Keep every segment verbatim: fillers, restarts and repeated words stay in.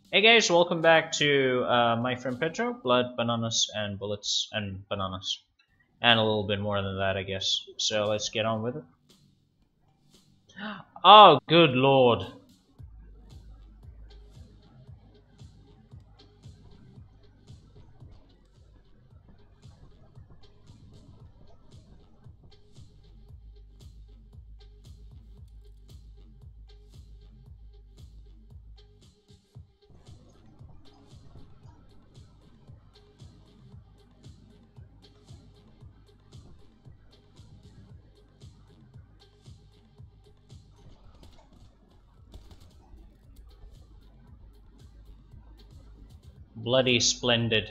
Hey guys, welcome back to uh, my friend Pedro. Blood, bananas, and bullets, and bananas. And a little bit more than that, I guess. So let's get on with it. Oh, good lord. Bloody splendid.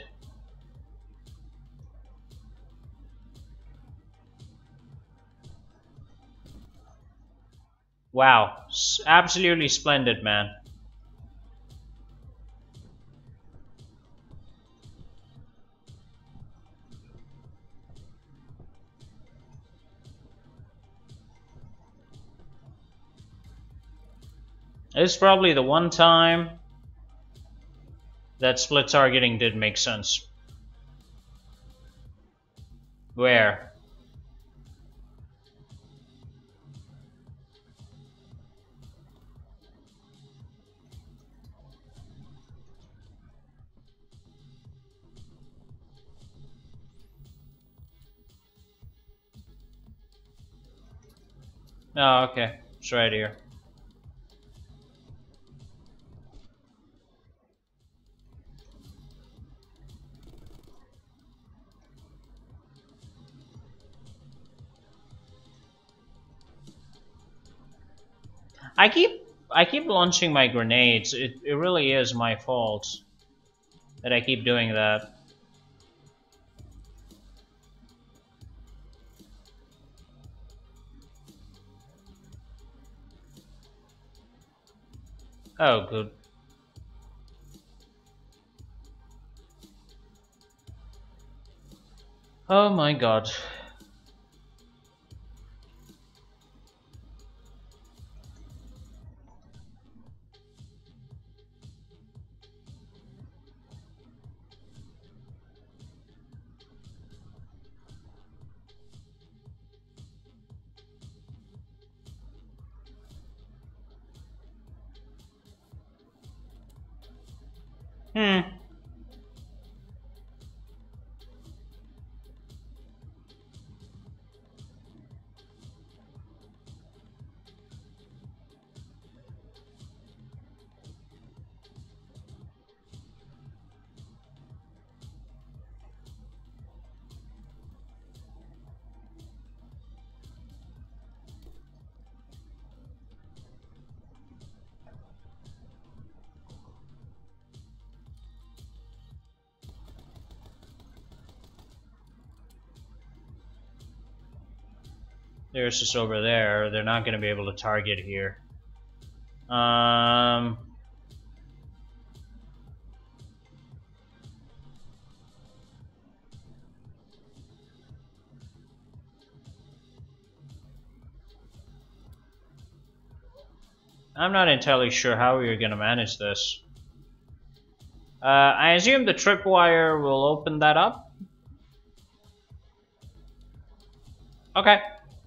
Wow. S- absolutely splendid, man. This is probably the one time that split targeting did make sense. Where? Oh, okay. It's right here. I keep I keep launching my grenades. It it really is my fault that I keep doing that. Oh, good. Oh my god. Hmm. There's just over there. They're not going to be able to target here. Um. I'm not entirely sure how we're going to manage this. Uh, I assume the tripwire will open that up. Okay.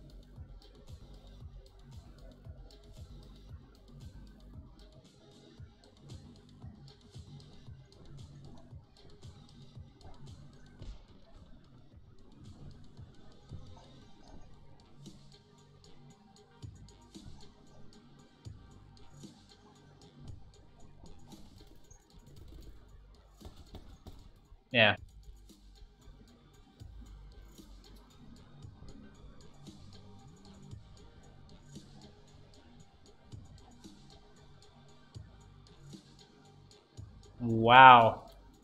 Yeah. Wow.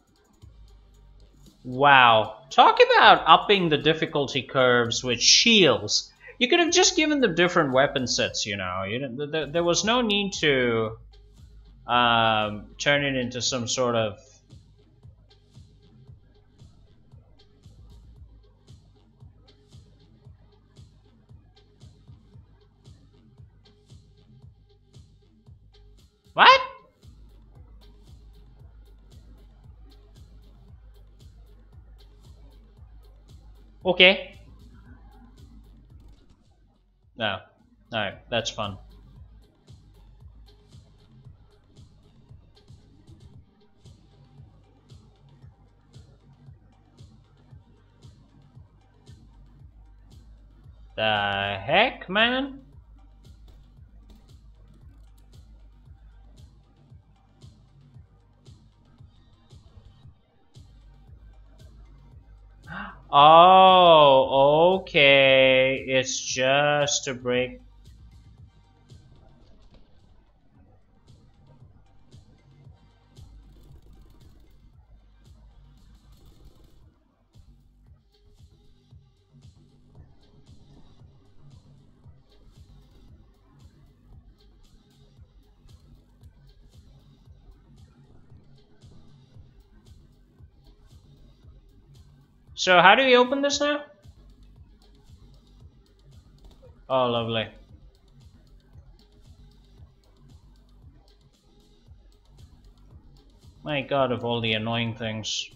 Wow. Talk about upping the difficulty curves with shields. You could have just given them different weapon sets, you know. You didn't, there, there was no need to um, turn it into some sort of... What? Okay. No. Alright, that's fun. The heck, man? Oh, okay. It's just to break. So how do we open this now? Oh, lovely. My god, of all the annoying things.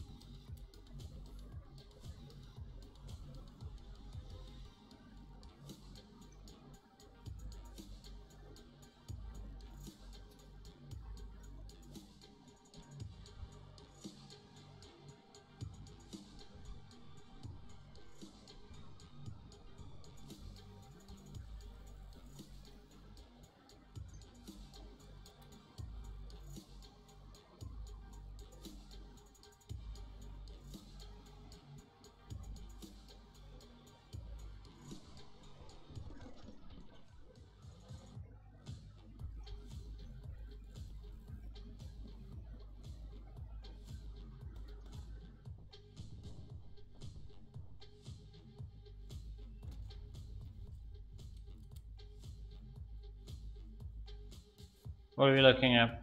What are we looking at?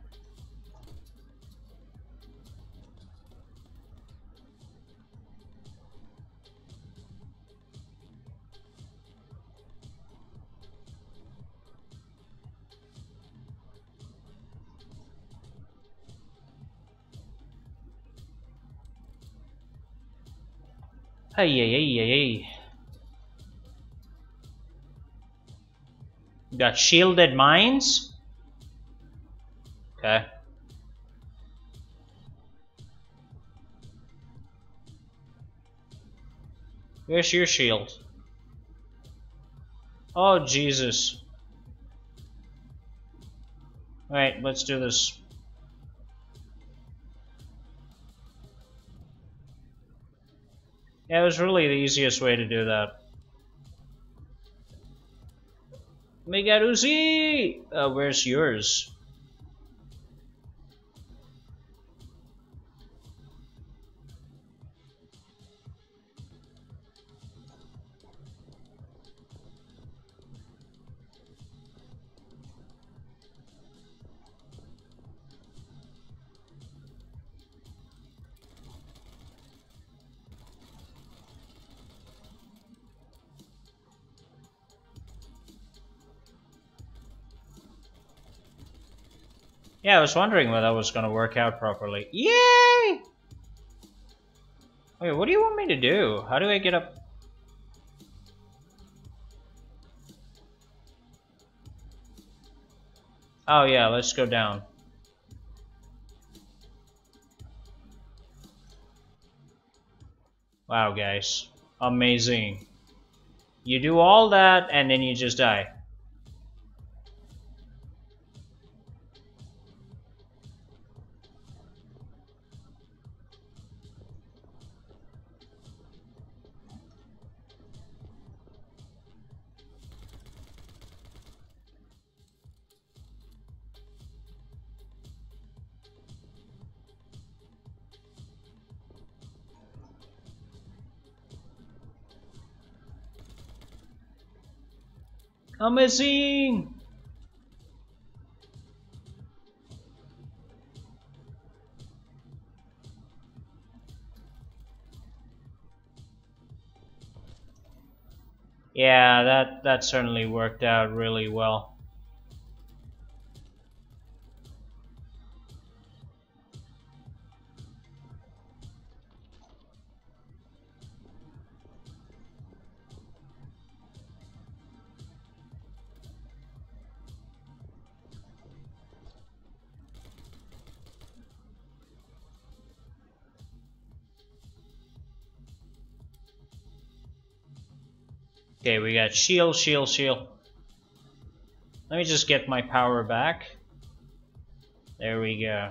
Hey, hey, hey, hey, hey. Got shielded mines? Okay. Where's your shield? Oh, Jesus. Alright, let's do this. Yeah, it was really the easiest way to do that. Mega Uzi! Uh, where's yours? Yeah, I was wondering whether that was gonna work out properly. Yay! Wait, what do you want me to do? How do I get up? Oh yeah, let's go down. Wow, guys. Amazing. You do all that and then you just die. Amazing! Yeah, that, that certainly worked out really well. Okay, we got shield, shield, shield. Let me just get my power back. There we go.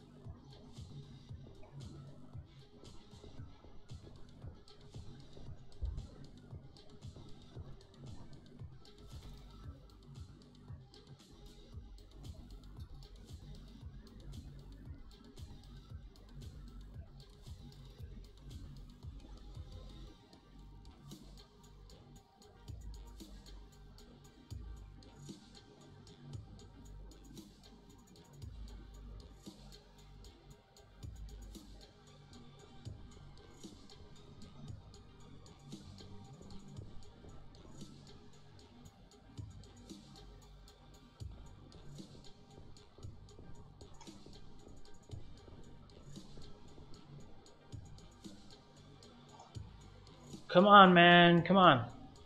Come on, man, come on.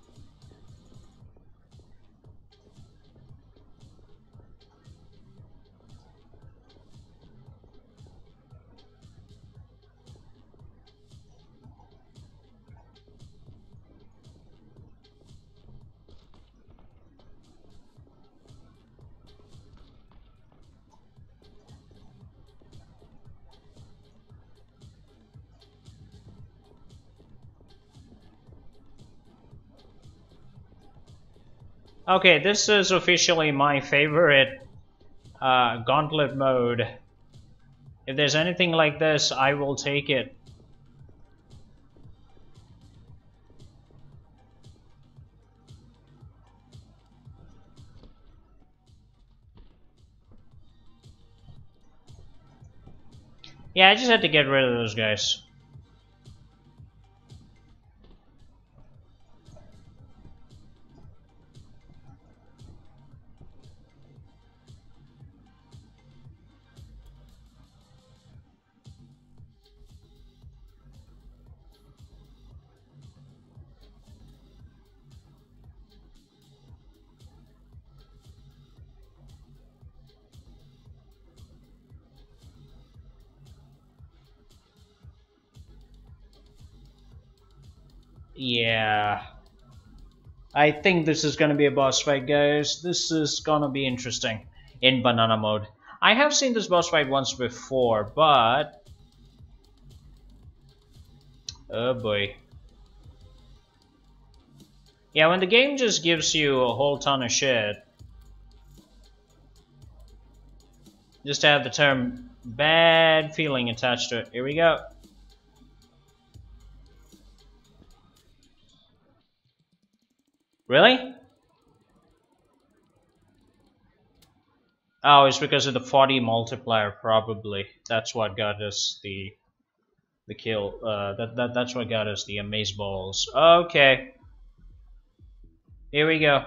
Okay, this is officially my favorite uh, gauntlet mode. If there's anything like this, I will take it. Yeah, I just had to get rid of those guys. Yeah. I think this is gonna be a boss fight, guys. This is gonna be interesting in banana mode. I have seen this boss fight once before, but... oh boy. Yeah, when the game just gives you a whole ton of shit, just to have the term bad feeling attached to it. Here we go. Really? Oh, it's because of the forty multiplier, probably. That's what got us the the kill. Uh, that that that's what got us the amaze balls. Okay. Here we go.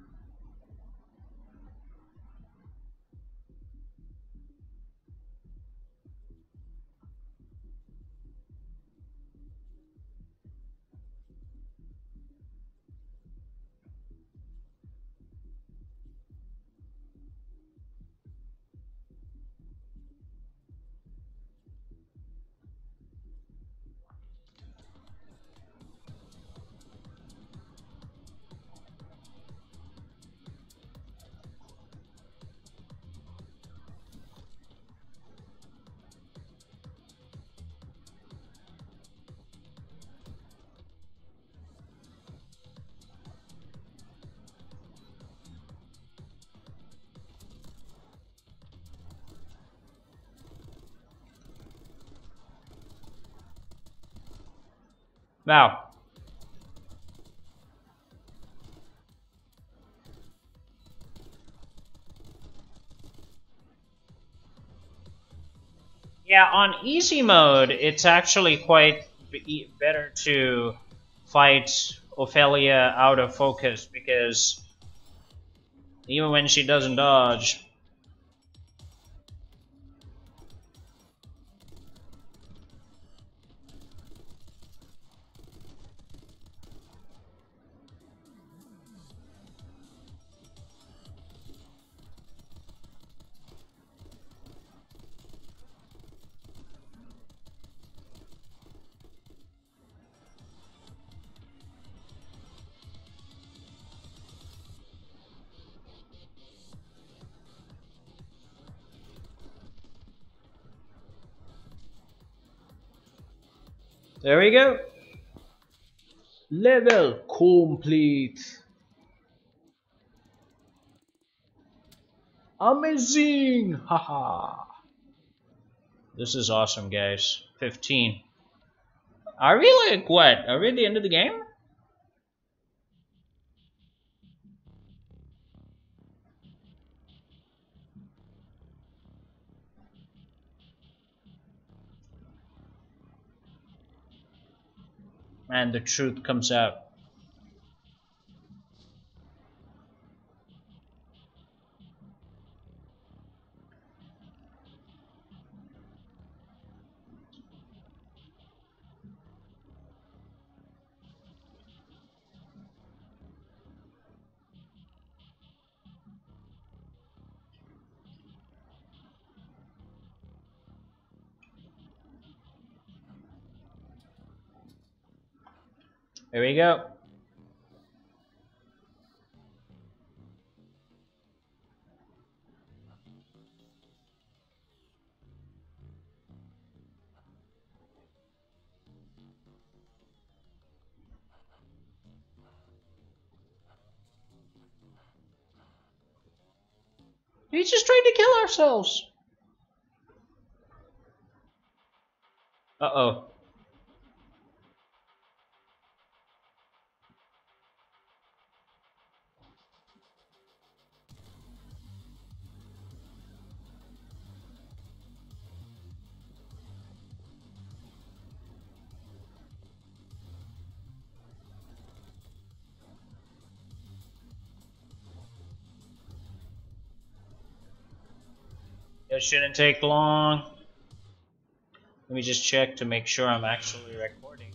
Now. Yeah, on easy mode, it's actually quite be better to fight Ophelia out of focus, because even when she doesn't dodge... There we go. Level complete. Amazing! Haha. This is awesome, guys. fifteen. Are we like what? Are we at the end of the game? And the truth comes out. Here we go. He's just trying to kill ourselves. Uh-oh. It shouldn't take long. Let me just check to make sure I'm actually recording.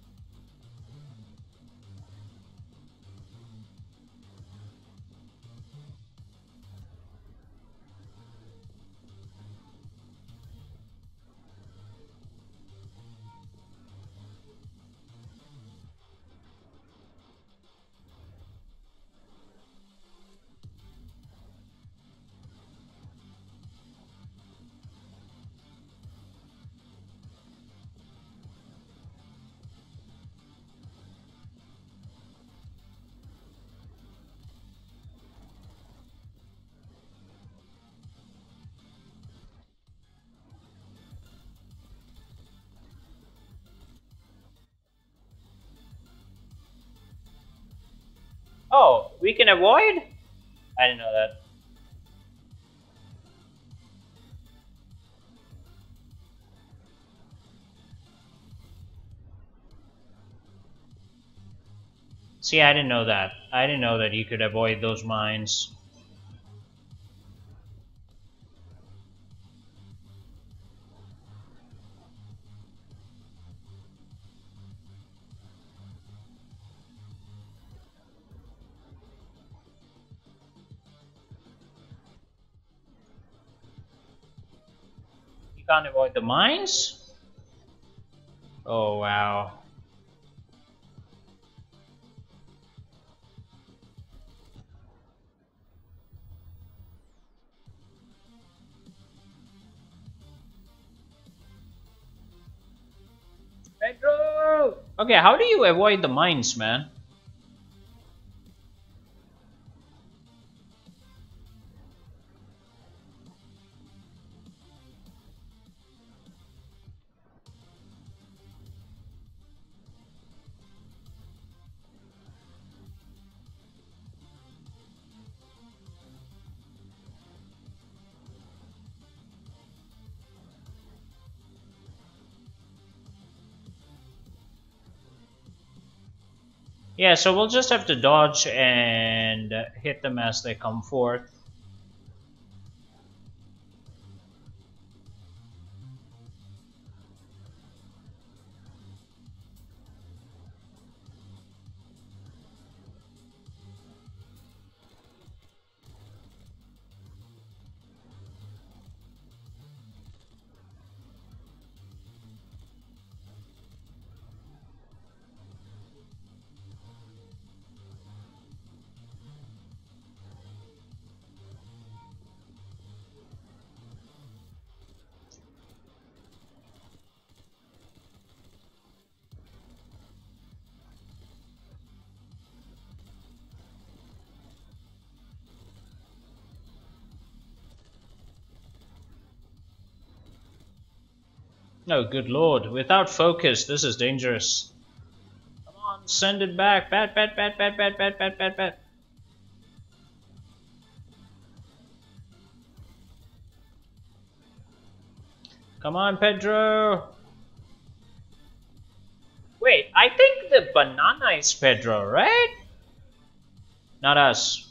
Oh, we can avoid? I didn't know that. See, I didn't know that. I didn't know that you could avoid those mines. You can't avoid the mines? Oh, wow. Pedro! Okay, how do you avoid the mines, man? Yeah, so we'll just have to dodge and hit them as they come forth. Oh, good lord. Without focus, this is dangerous. Come on, send it back. Bat, bat, bat, bat, bat, bat, bat, bat, bat. Come on, Pedro. Wait, I think the banana is Pedro, right? Not us.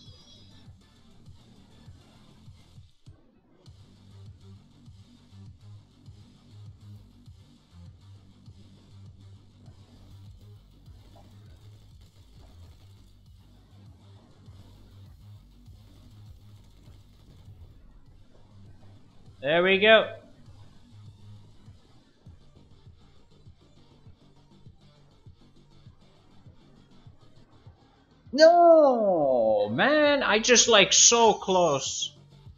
There we go. No, man, I just like so close.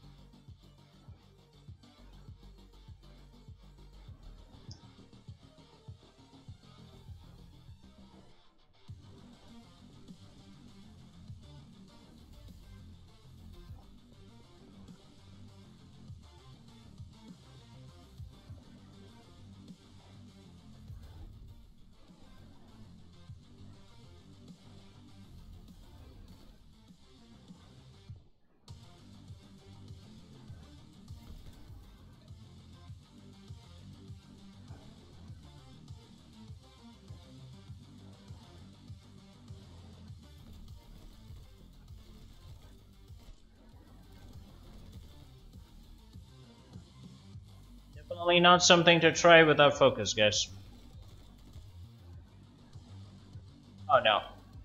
Definitely not something to try without focus, guys. Oh no.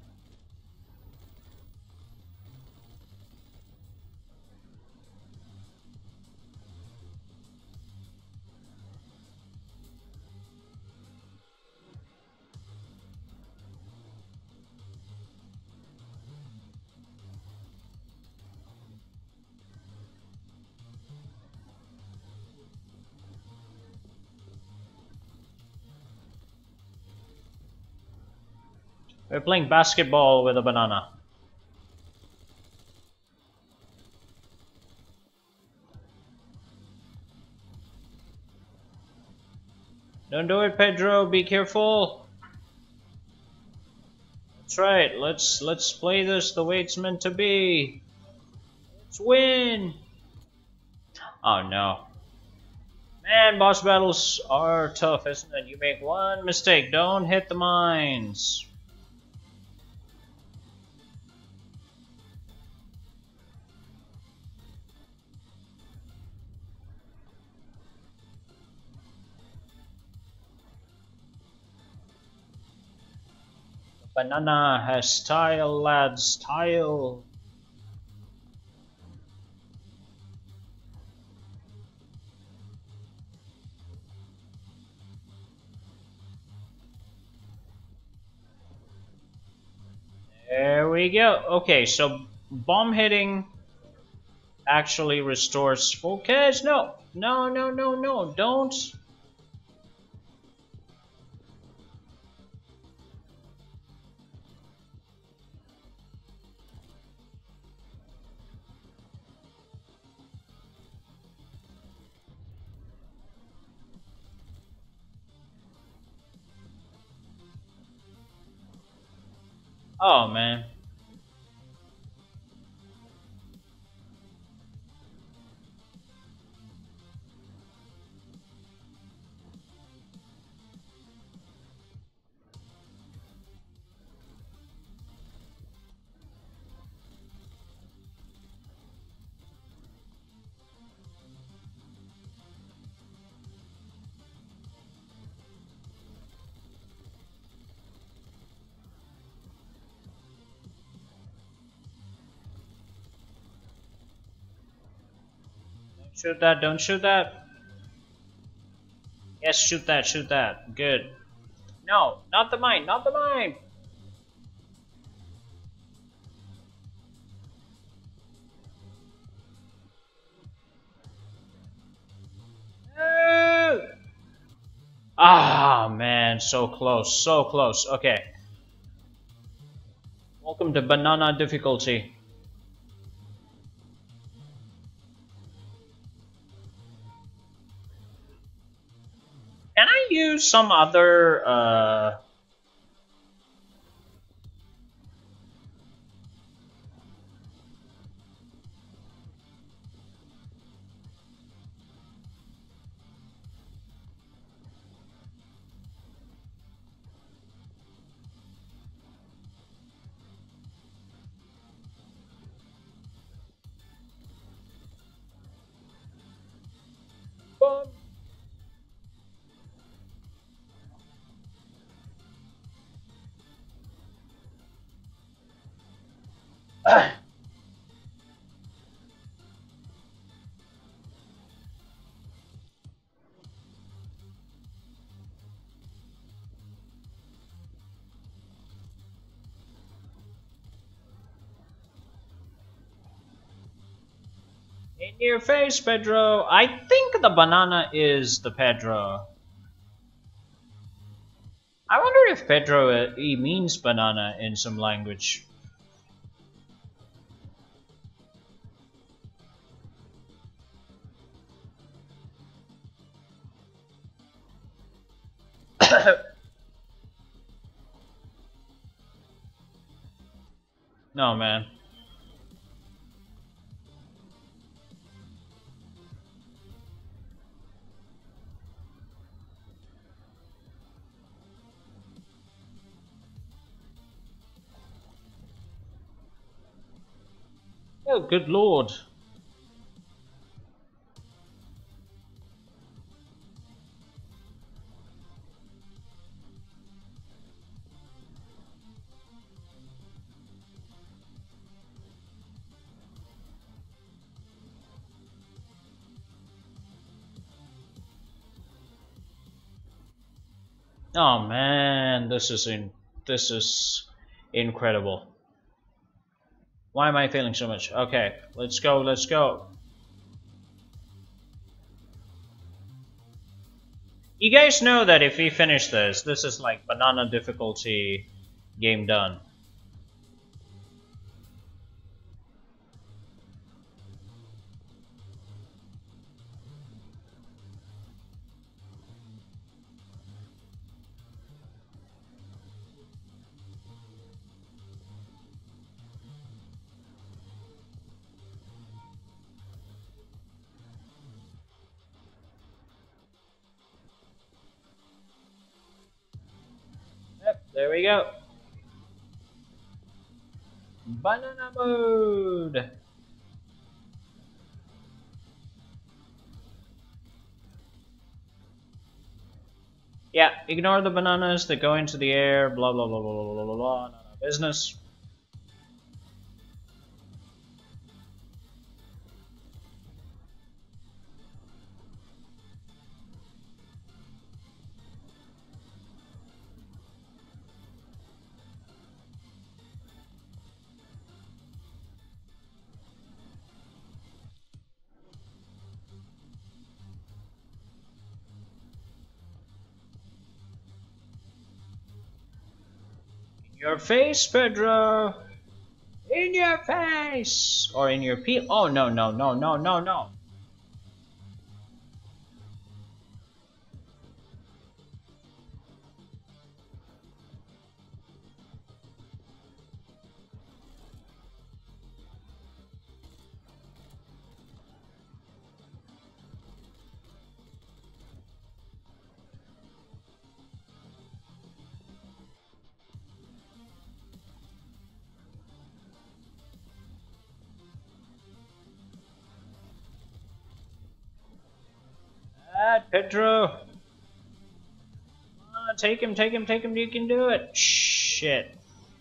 We're playing basketball with a banana. Don't do it, Pedro. Be careful. That's right. Let's let's play this the way it's meant to be. Let's win. Oh no. Man, boss battles are tough, isn't it? You make one mistake. Don't hit the mines. Banana has style, lads, style. There we go. Okay, so bomb hitting actually restores focus. No, no, no, no, no, don't. Oh man. Shoot that, don't shoot that. Yes, shoot that, shoot that. Good. No, not the mine, not the mine. No. Ah, man, so close, so close. Okay. Welcome to banana difficulty. Can I use some other uh in your face, Pedro. I think the banana is the Pedro. I wonder if Pedro uh, he means banana in some language. No, man. Oh, good lord. Oh man, this is in this is incredible. Why am I failing so much? Okay, let's go, let's go. You guys know that if we finish this, this is like banana difficulty game done. Yep, there we go. Banana mode. Yeah, ignore the bananas that go into the air, blah blah blah blah blah blah blah blah, none of business. In your face, Pedro! In your face! Or in your peel. Oh, no, no, no, no, no, no. Ah, Pedro! Ah, take him, take him, take him, you can do it! Shit.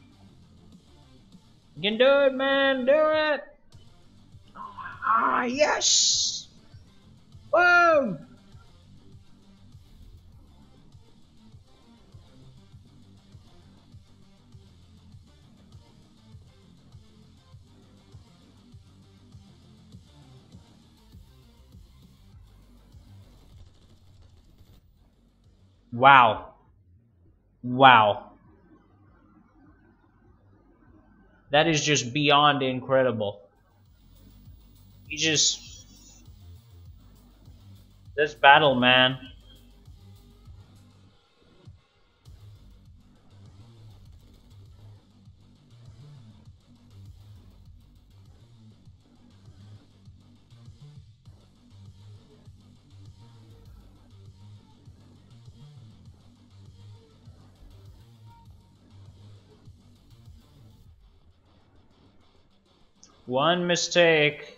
You can do it, man, do it! Ah, yes! Boom! Wow. Wow. That is just beyond incredible. You just... This battle, man. One mistake.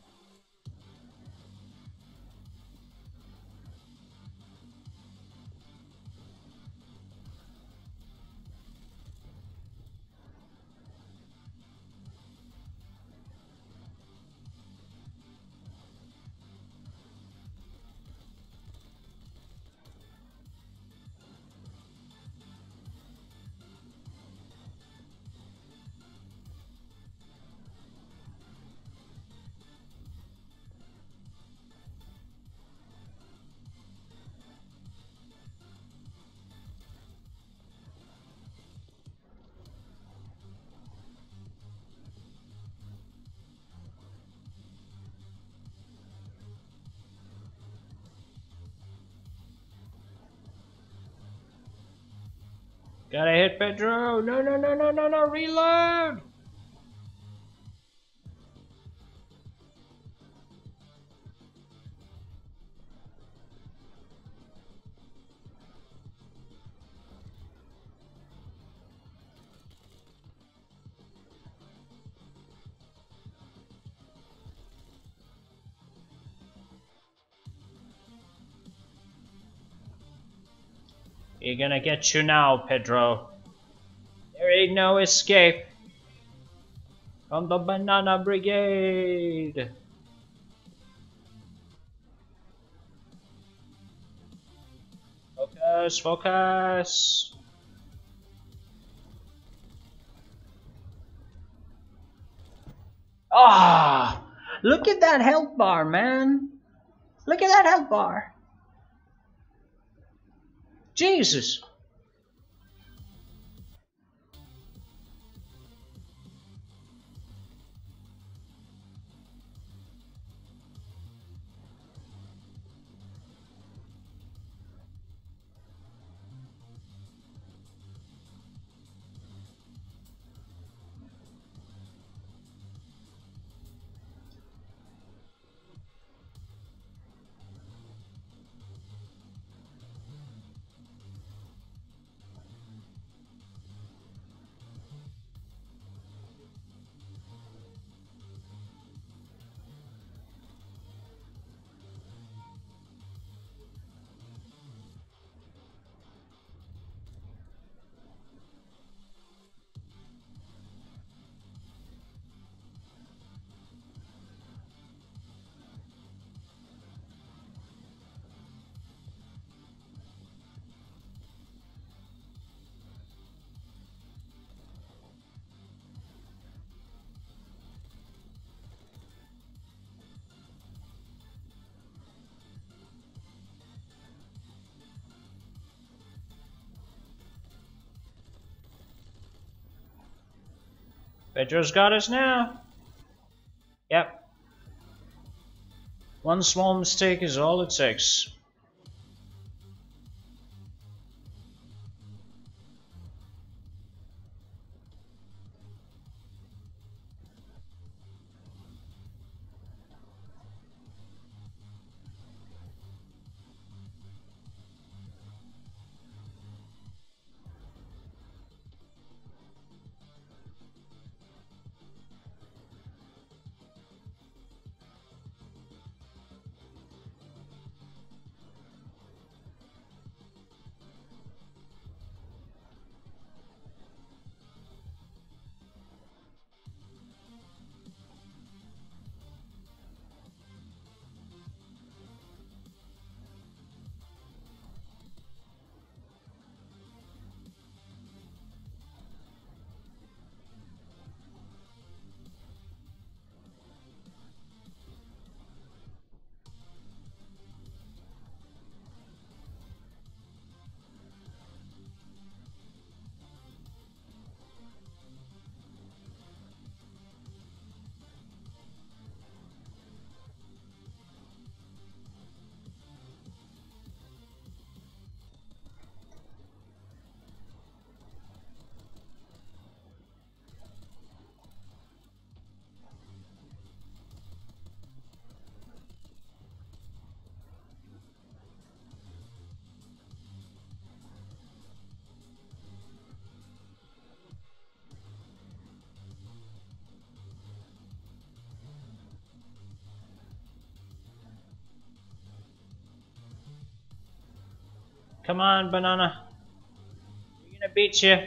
Gotta hit Pedro! No, no, no, no, no, no! Reload! You're gonna get you now, Pedro. There ain't no escape from the Banana Brigade. Focus, focus. Ah, look at that health bar, man. Look at that health bar. Jesus. Pedro's got us now. Yep. One small mistake is all it takes. Come on, banana. We're gonna beat you.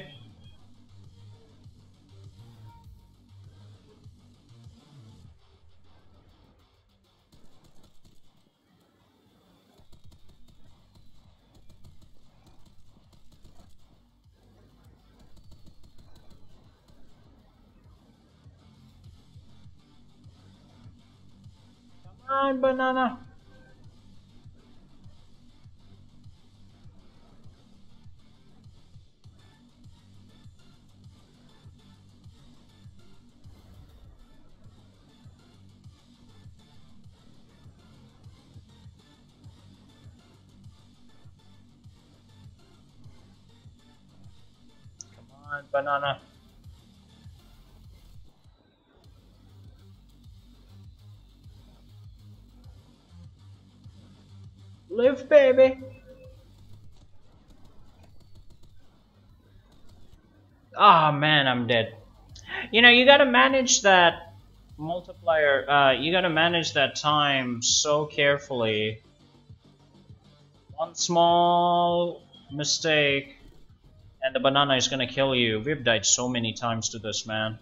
Come on, banana. Come on, banana. Live, baby. Oh man, I'm dead. You know, you gotta manage that multiplier, uh, you gotta manage that time so carefully. One small mistake, and the banana is gonna kill you. We've died so many times to this, man.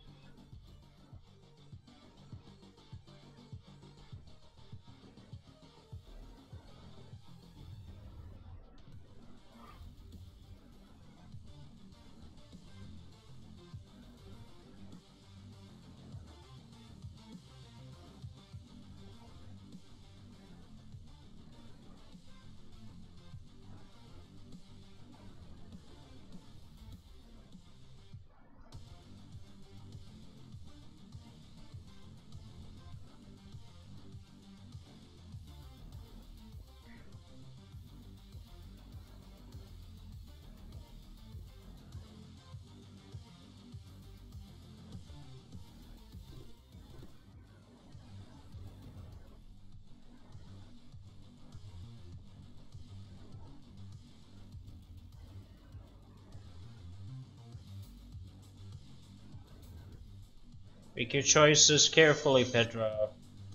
Make your choices carefully, Pedro.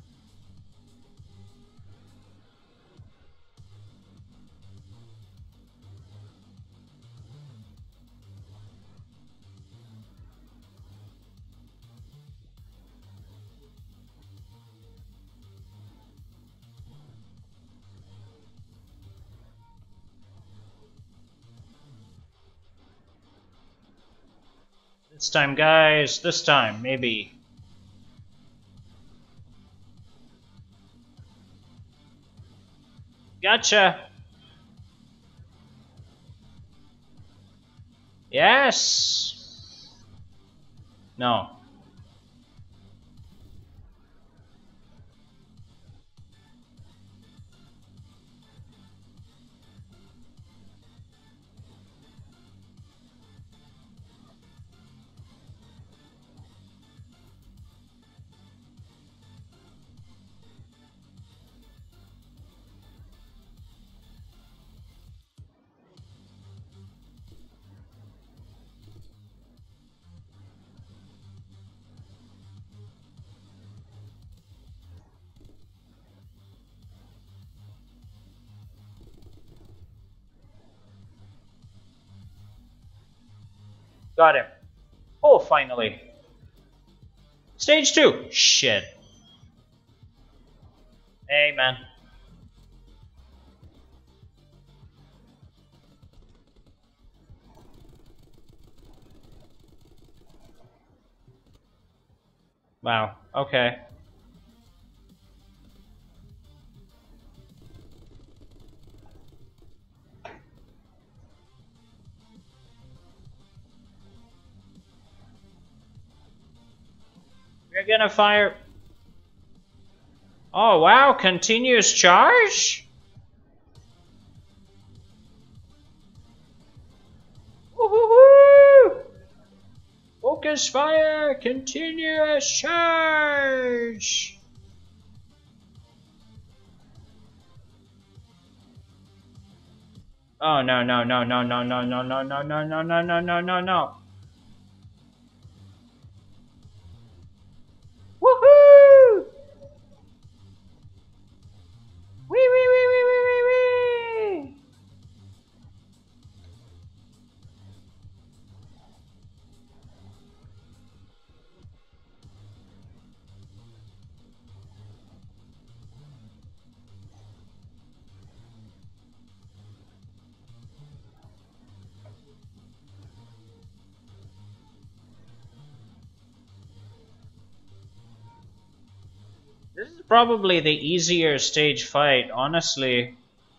This time, guys, this time, maybe. Gotcha! Yes! No. Got him. Oh, finally. Stage two. Shit. Hey, man. Wow. Okay. We're gonna fire... Oh, wow. Continuous charge? Woohoo! Focus fire! Continuous charge! Oh, no, no, no, no, no, no, no, no, no, no, no, no, no, no, no, no. Woohoo! Wee, wee, wee, wee, wee, wee, wee! This is probably the easier stage fight, honestly.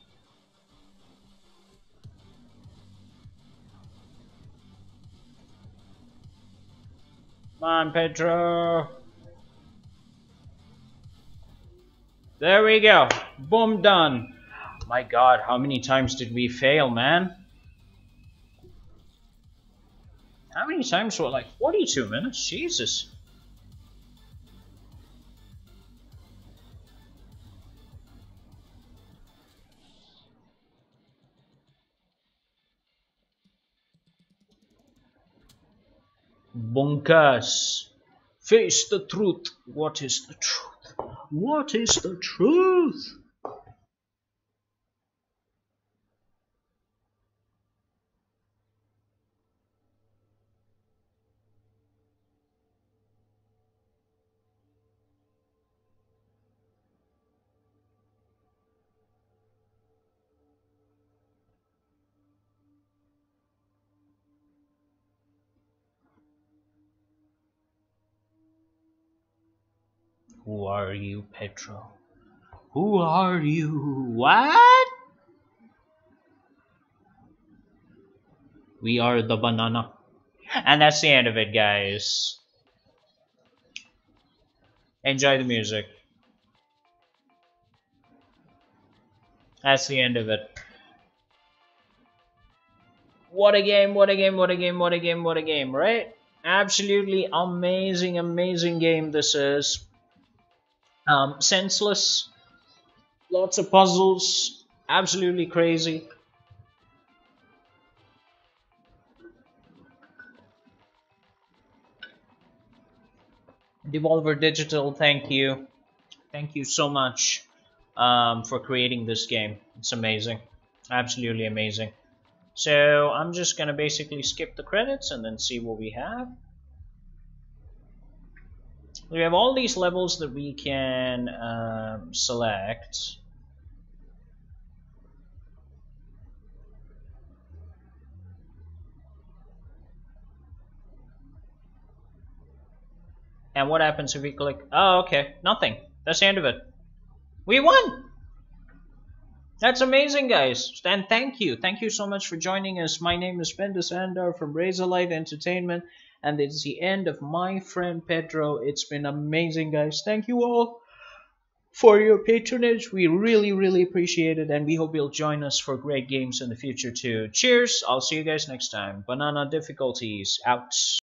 Come on, Pedro. There we go. Boom, done. My god, how many times did we fail, man? How many times were like forty-two minutes? Jesus. Bunkas. Face the truth. What is the truth? What is the truth? Who are you, Pedro? Who are you? What? We are the banana. And that's the end of it, guys. Enjoy the music. That's the end of it. What a game, what a game, what a game, what a game, what a game, right? Absolutely amazing, amazing game this is. Um, senseless. Lots of puzzles. Absolutely crazy. Devolver Digital, thank you. Thank you so much um, for creating this game. It's amazing. Absolutely amazing. So I'm just going to basically skip the credits and then see what we have. We have all these levels that we can um, select. And what happens if we click? Oh, okay. Nothing. That's the end of it. We won! That's amazing, guys. And thank you. Thank you so much for joining us. My name is Pedro Andar from Razorlight Entertainment. And it's the end of my friend Pedro. It's been amazing, guys. Thank you all for your patronage. We really, really appreciate it. And we hope you'll join us for great games in the future, too. Cheers. I'll see you guys next time. Banana difficulties out.